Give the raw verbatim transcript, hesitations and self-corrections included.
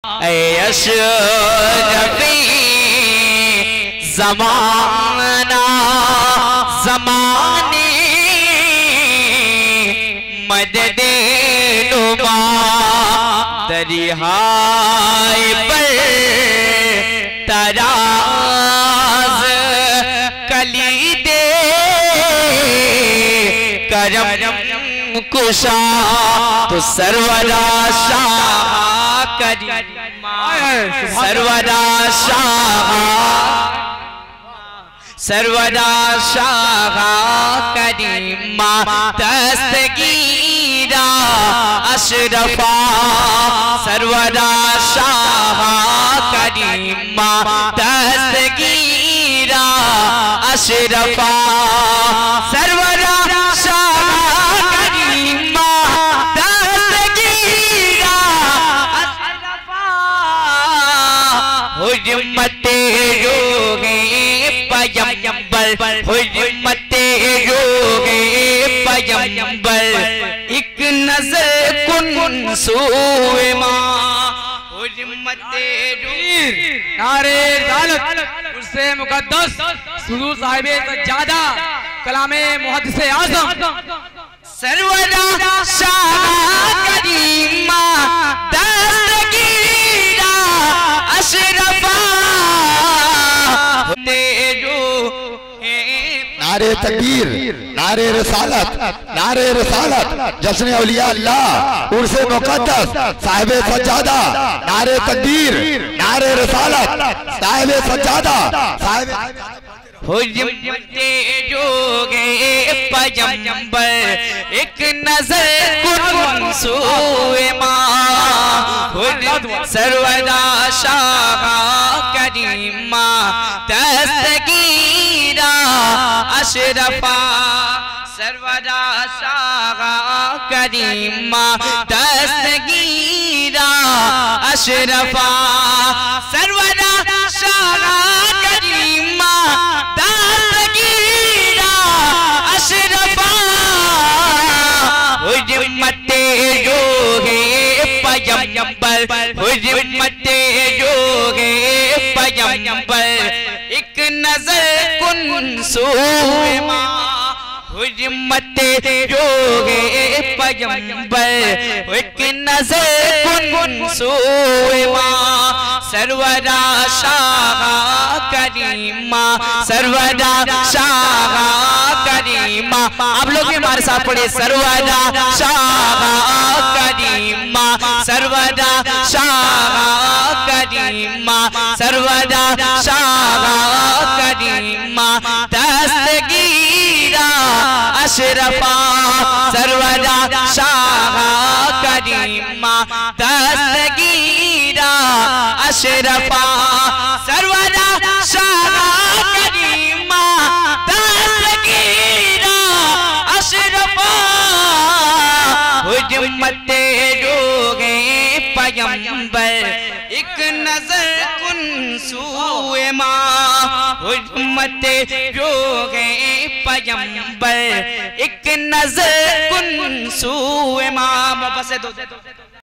अशरफी ज़माना ज़माने मददे नुमा दरिहाए पर तराज कली दे करम कुशा तो सरवरा शाह करी सरवरा शाह सरवरा शाह करीमा दस्तगीरा अशरफा सरवरा शाह करीमा दस्तगीरा अशरफा सरवरा शाह करीमा दस्तगीरा अशरफा हुज्मते रोगे पयंबर हुज्मते रोगे पयंबर एक नजर कुन सोए मां हुज्मते वीर नारे रिसालत उससे मुकद्दस हुजूर साहिबे सज्जादा कलामे मुहद्दिसे आज़म सरवरा शाह करीमा दस्तगीरा अशरफा नारे तकबीर, नारे रिसालत, नारे रिसालत, जश्न औलिया अल्लाह, उर्से मुक़द्दस, साहिबे सज्जादा, नारे तकबीर, नारे रिसालत, साहिबे सज्जादा, साहिबे हुज्मते जोगे पयंबर एक नजर कुन सोए मां सरवरा शाह करीमा दस्तगीरा अशरफा सरवरा शाह करीमा दस्तगीरा अशरफा सरवरा शाह करीमा दस्तगीरा अशरफा हुज्मते जोगे पयंबर हुज्मते जोगे पयंबर एक नजर कुन सोए मां हुज्मते जोगे पयंबर एक नजर कुन सोए मां सरवरा शाह करीमा सरवरा शाह करीमा आप लोग भी हमारे साथ पढ़े सरवरा शाह करीमा सरवरा शाह करीमा सरवरा शाह करीमा दस्तगीरा अशरफा सरवरा शाह करीमा दस्तगीरा अशरफा सरवरा शाह करीमा दस्तगीरा अशरफा हुज्मते जोगे पयंबर एक नजर कुन सोए मां हुज्मते जोगे पयंबर एक नजर कुन सोए मां। बस दो